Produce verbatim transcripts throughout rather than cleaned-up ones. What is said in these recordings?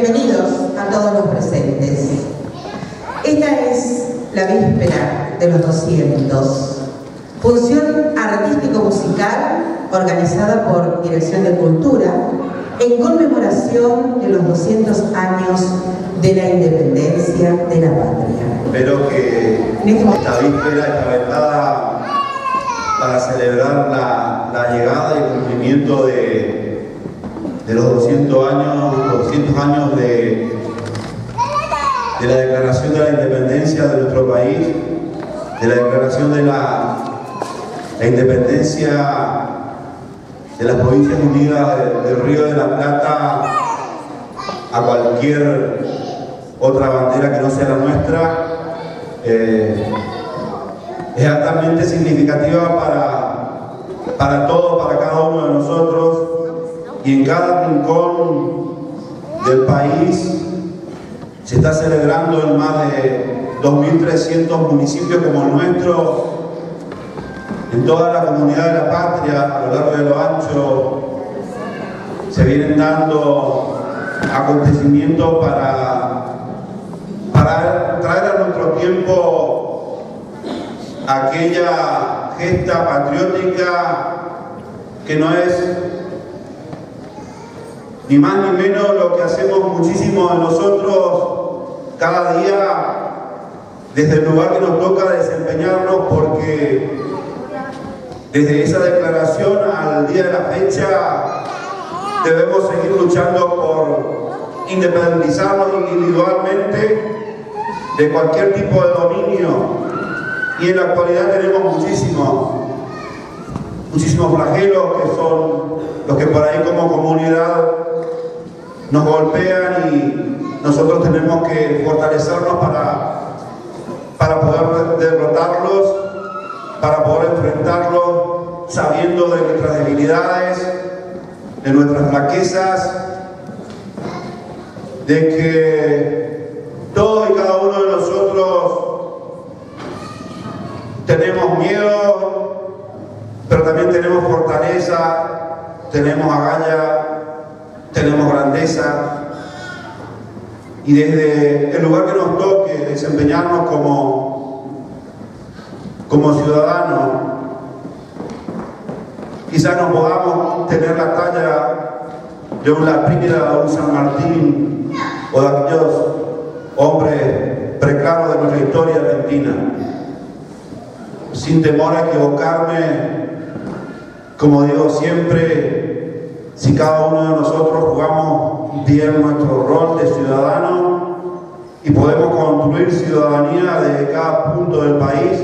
Bienvenidos a todos los presentes. Esta es la víspera de los doscientos. Función artístico-musical organizada por Dirección de Cultura en conmemoración de los doscientos años de la independencia de la patria. Espero que esta víspera está vetada para celebrar la, la llegada y el cumplimiento de, de los doscientos años, doscientos años de, de la declaración de la independencia de nuestro país, de la declaración de la, la independencia de las Provincias Unidas del, del Río de la Plata a cualquier otra bandera que no sea la nuestra. Eh, es altamente significativa para, para todos, para cada uno de nosotros, y en cada rincón del país se está celebrando en más de dos mil trescientos municipios como el nuestro, en toda la comunidad de la patria, a lo largo de lo ancho, se vienen dando acontecimientos para, para traer a nuestro tiempo aquella gesta patriótica que no es ni más ni menos lo que hacemos muchísimos de nosotros cada día desde el lugar que nos toca desempeñarnos, porque desde esa declaración al día de la fecha debemos seguir luchando por independizarnos individualmente de cualquier tipo de dominio, y en la actualidad tenemos muchísimos muchísimos flagelos que son los que por ahí como comunidad nos golpean, y nosotros tenemos que fortalecernos para, para poder derrotarlos, para poder enfrentarlos sabiendo de nuestras debilidades, de nuestras flaquezas, de que todos y cada uno de nosotros tenemos miedo, pero también tenemos fortaleza, tenemos agallas, tenemos grandeza, y desde el lugar que nos toque desempeñarnos como, como ciudadanos, quizás no podamos tener la talla de un Laprida, de un San Martín o de aquellos hombres preclaros de nuestra historia argentina. Sin temor a equivocarme, como digo siempre, si cada uno de nosotros jugamos bien nuestro rol de ciudadano y podemos construir ciudadanía desde cada punto del país,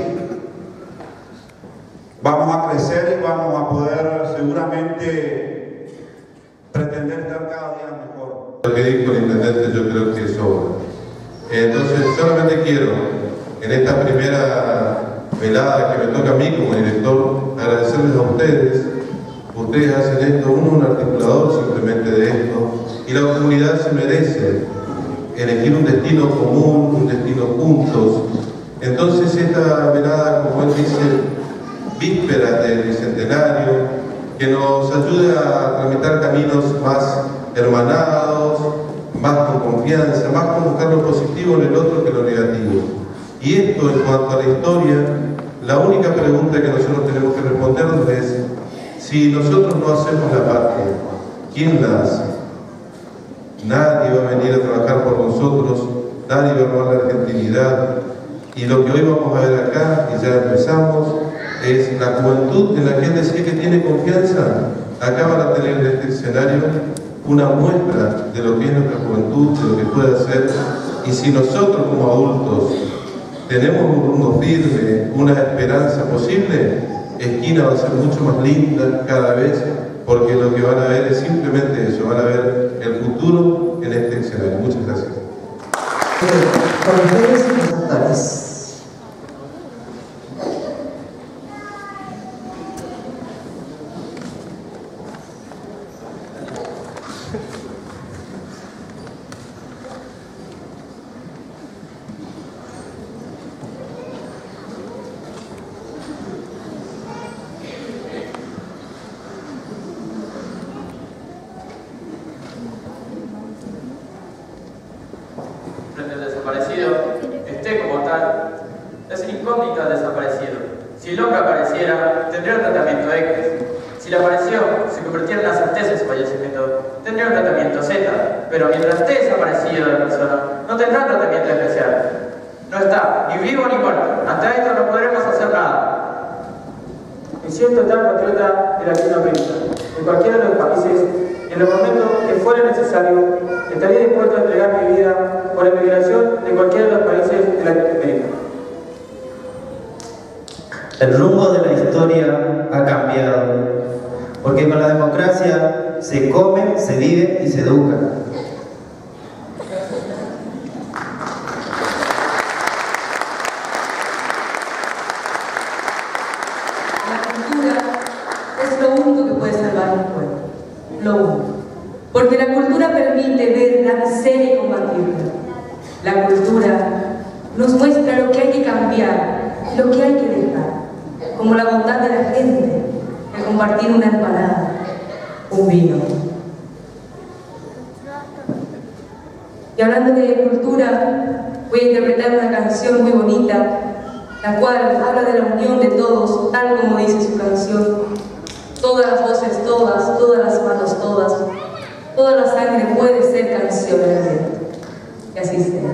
vamos a crecer y vamos a poder seguramente pretender estar cada día mejor. Lo que dijo el intendente yo creo que sobra. Entonces solamente quiero, en esta primera velada que me toca a mí como director, agradecerles a ustedes. Ustedes hacen esto, uno es un articulador simplemente de esto, y la comunidad se merece elegir un destino común, un destino juntos. Entonces esta velada, como él dice, víspera del Bicentenario, que nos ayude a tramitar caminos más hermanados, más con confianza, más con buscar lo positivo en el otro que lo negativo. Y esto, en cuanto a la historia, la única pregunta que nosotros tenemos que respondernos es: si nosotros no hacemos la patria, ¿quién la hace? Nadie va a venir a trabajar por nosotros, nadie va a robar la argentinidad. Y lo que hoy vamos a ver acá, y ya empezamos, es la juventud en la que él decía que tiene confianza. Acá van a tener en este escenario una muestra de lo que es nuestra juventud, de lo que puede hacer. Y si nosotros como adultos tenemos un rumbo firme, una esperanza posible, Esquina va a ser mucho más linda cada vez, porque lo que van a ver es simplemente eso, van a ver el futuro en este escenario. Muchas gracias. Con ustedes y los actores. Es una incógnita al desaparecido. Si el hombre apareciera, tendría un tratamiento X. Si le apareció, se convirtiera en la certeza de su fallecimiento, tendría un tratamiento Z. Pero mientras esté desaparecido la persona, no tendrá un tratamiento especial. No está, ni vivo ni muerto. Ante esto no podremos hacer nada. Me siento tan patriota de Latinoamérica, de cualquiera de los países, y en el momento que fuera necesario, estaría dispuesto a entregar mi vida por la migración de cualquiera de los países de Latinoamérica. El rumbo de la historia ha cambiado, porque con la democracia se come, se vive y se educa. La cultura es lo único que puede salvar un pueblo, lo único, porque la cultura permite ver la miseria y combatirla. La cultura nos muestra lo que hay que cambiar, lo que hay que dejar, como la bondad de la gente, el compartir una empanada, un vino. Y hablando de cultura, voy a interpretar una canción muy bonita, la cual habla de la unión de todos, tal como dice su canción. Todas las voces, todas, todas las manos, todas, toda la sangre puede ser canción en el viento. Y así sea.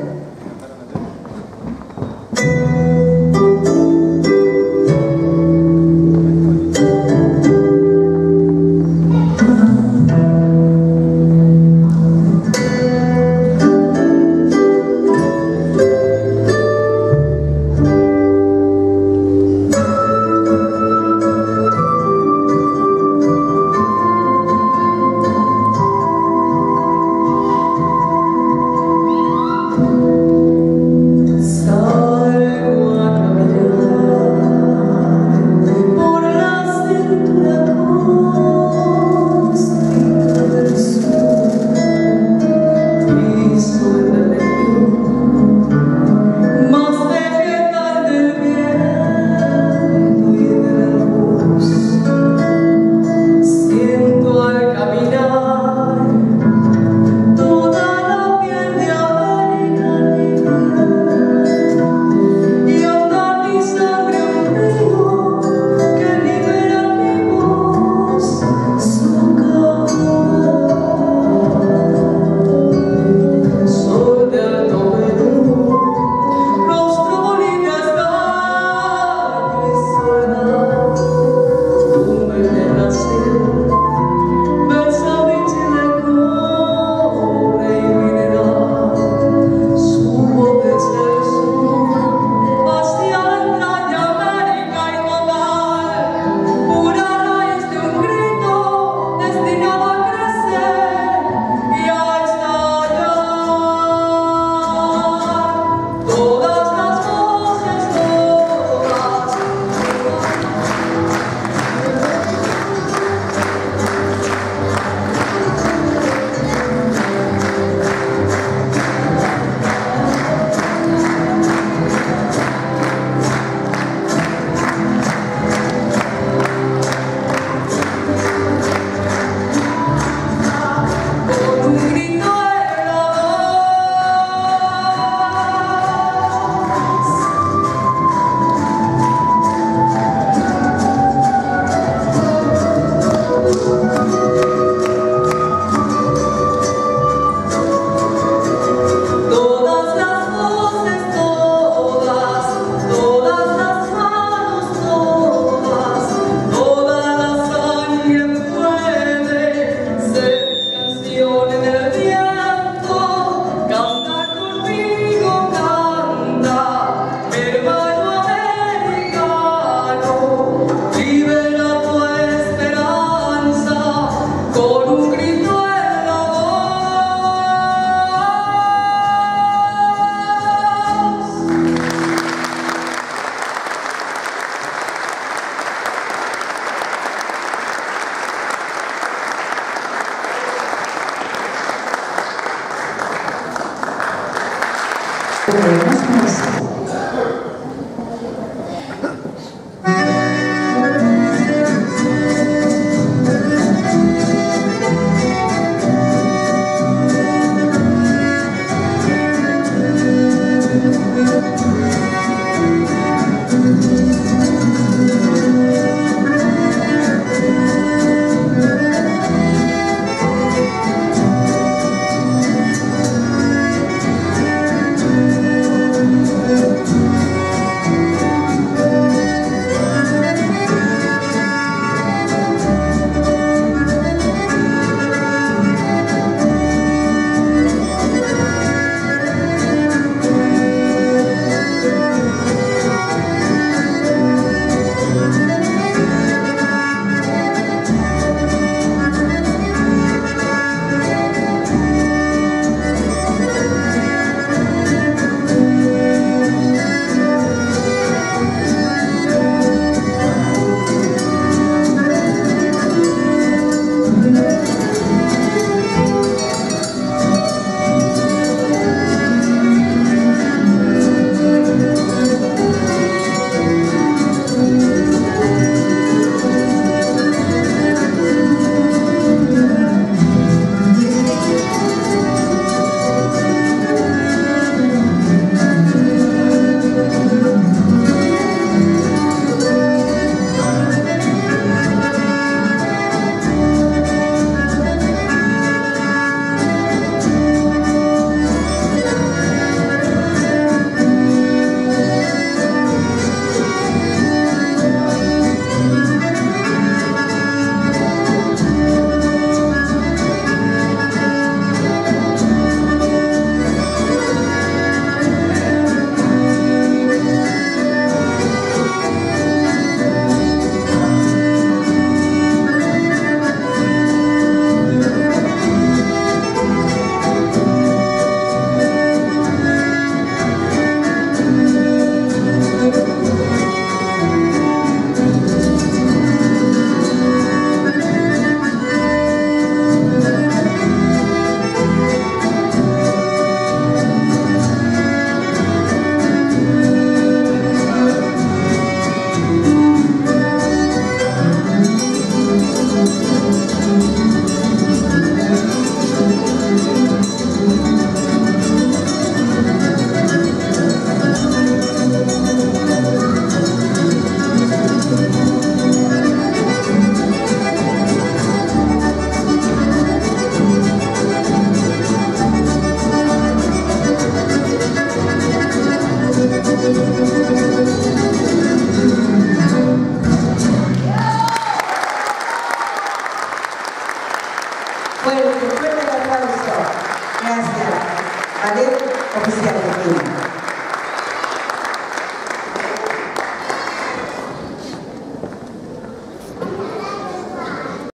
fuerte el aplauso. Gracias. Ballet Oficial de Chile.